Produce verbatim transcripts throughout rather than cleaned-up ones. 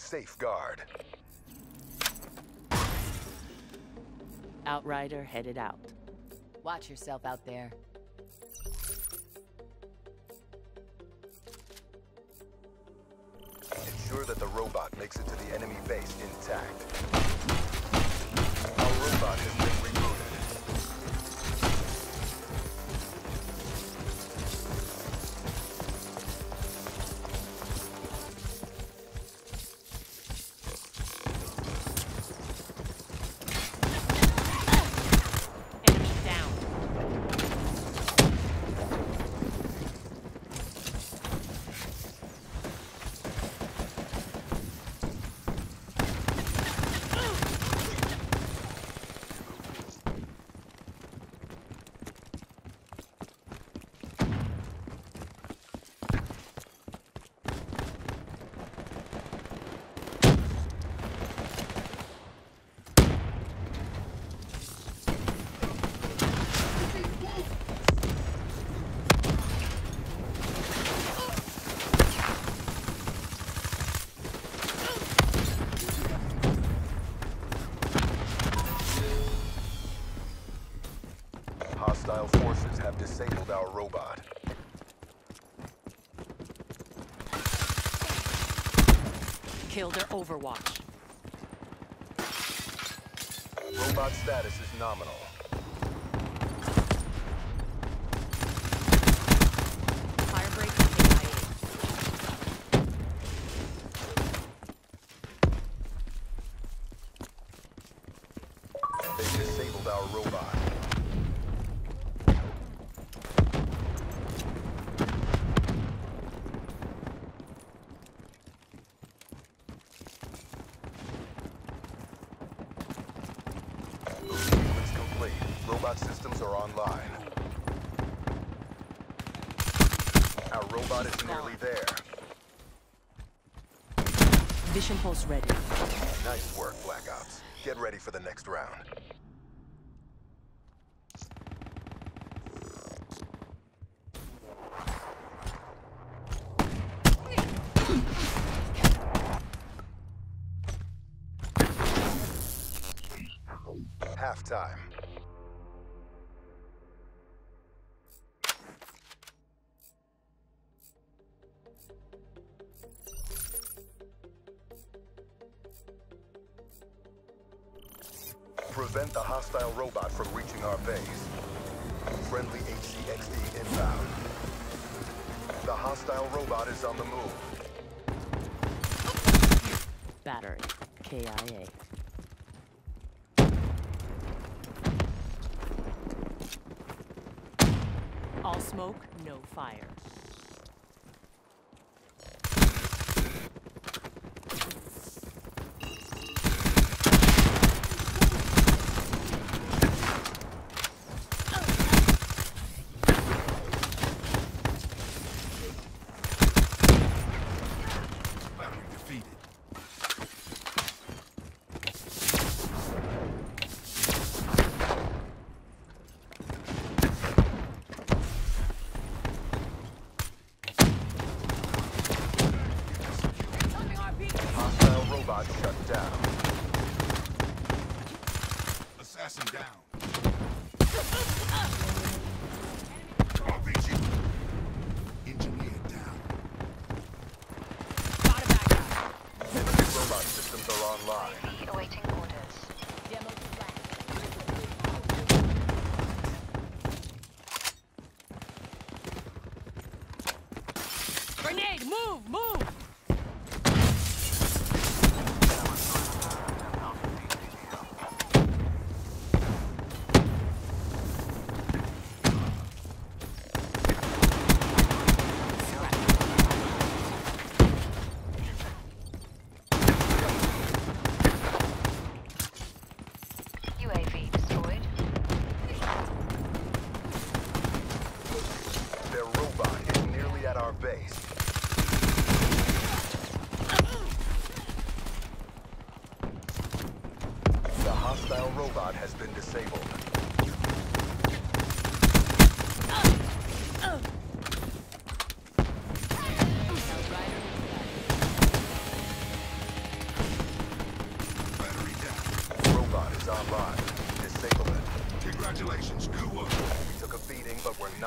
safeguard. Outrider headed out. Watch yourself out there. Ensure that the robot makes it to the enemy base intact. Our robot has been rebooted. Hostile forces have disabled our robot. Kill their Overwatch. Robot status is nominal. Firebreak K I A. They disabled our robot. Robot systems are online. Our robot is nearly there. Vision pulse ready. Nice work, Black Ops. Get ready for the next round. Halftime. Prevent the hostile robot from reaching our base. Friendly H C X D inbound. The hostile robot is on the move. Battery K I A. All smoke, no fire. Shut down. Assassin down. R P G. Engineer down. Got a back up. Enemy robot systems are online. Awaiting orders. Demo flag. Grenade! Move! Move! Base. The hostile robot has been disabled.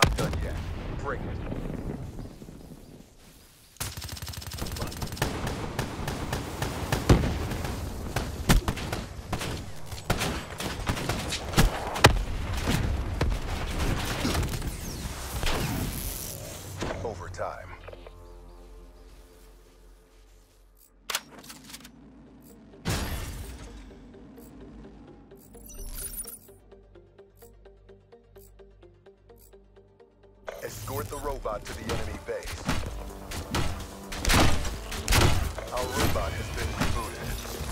not done yet. Bring it. Overtime. Escort the robot to the enemy base. Our robot has been rebooted.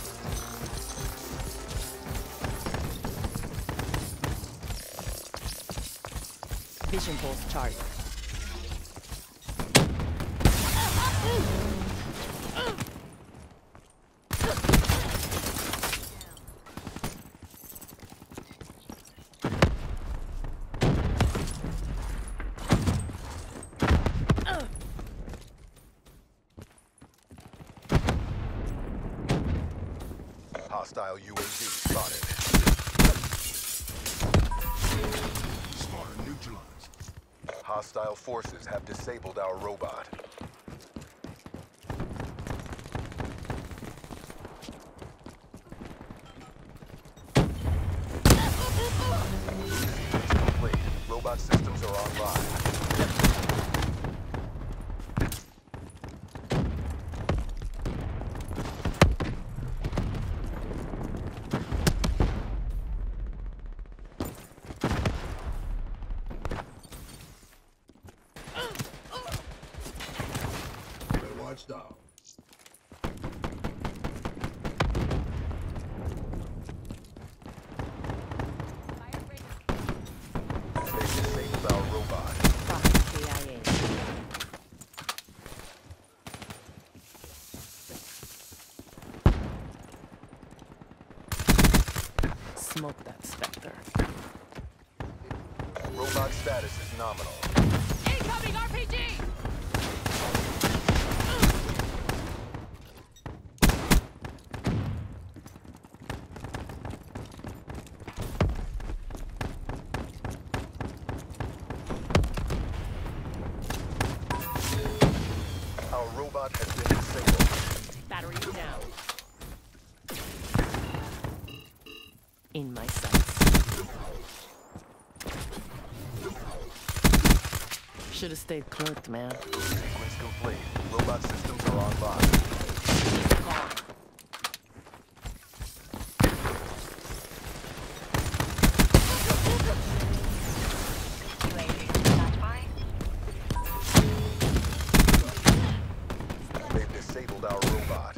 Vision pulse charged. Hostile U A V spotted. Spotter neutralized. Hostile forces have disabled our robot. Sequence complete. Robot systems are online. Watch down. They disabled our robot. Crossing K I A. Smoke that Spectre. Robot status is nominal. Incoming R P G! Our robot has been disabled. Battery down. In my sights. Should have stayed clerked, man. Sequence complete. Robot systems are online. Gone. U A V standby. They've disabled our robot.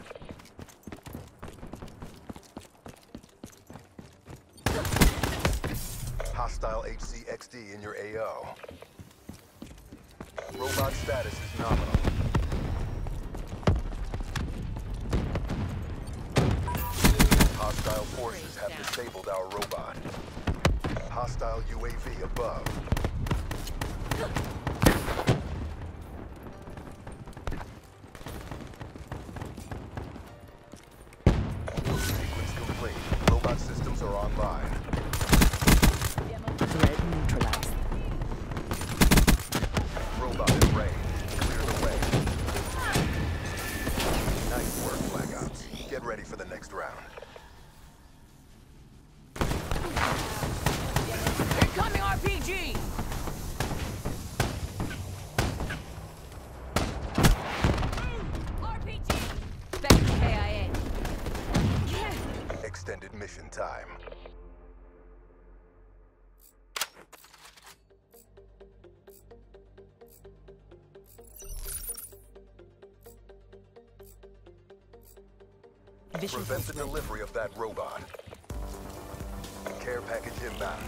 Hostile H C X D in your A O. Robot status is nominal. Hostile forces have disabled our robot. Hostile U A V above. Sequence complete. Robot systems are online. Threat neutralized. Robot in range. Clear the way. Nice work, Black Ops. Get ready for the next round. Incoming R P G! R P G! Spectre K I A. Extended mission time. Vision Prevent the pulse. delivery of that robot. Care package inbound.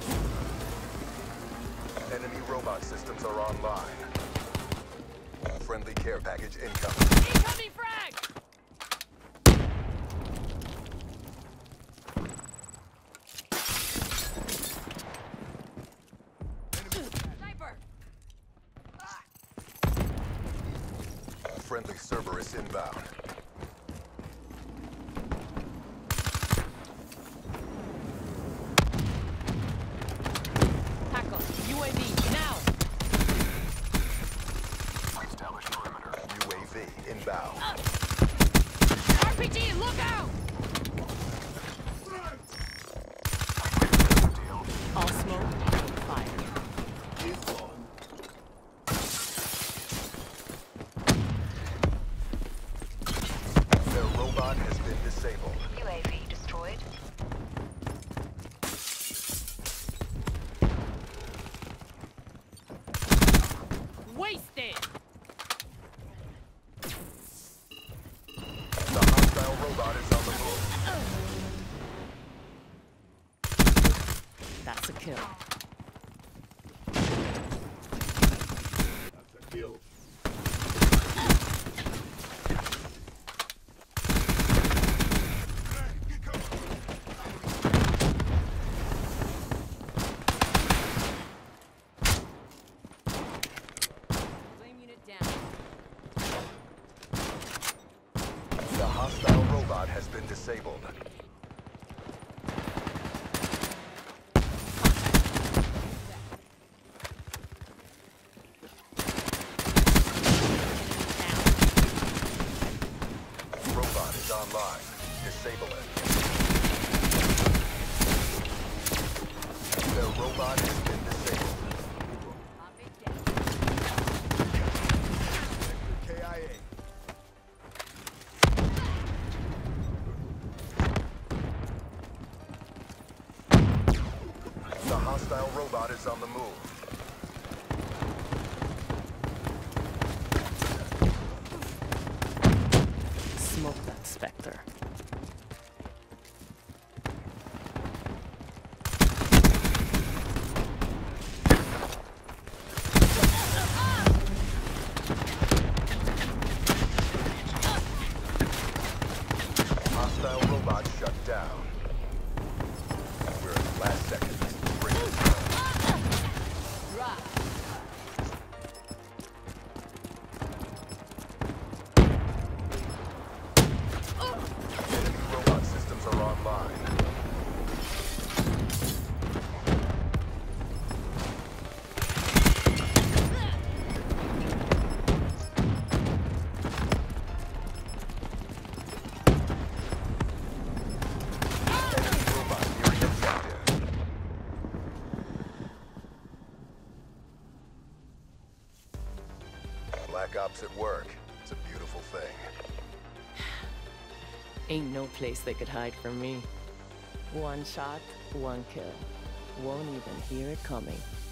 Enemy robot systems are online. Friendly care package incoming. Incoming frag! Sniper! Friendly Cerberus inbound. Tackle. U A V, now! wasted! The hostile robot is on the move. That's a kill. That's a kill. Flame unit down. The hostile robot has been disabled. Robot is online. Disable it. The robot has been disabled. K I A. The hostile robot is on the move. Smoke that Spectre. Hostile robot shut down. We're at the last seconds. Bring it down. Drop. Enemy robot systems are online. Enemy robot nearing objective. Black Ops at work. It's a beautiful thing. Ain't no place they could hide from me. One shot, one kill. Won't even hear it coming.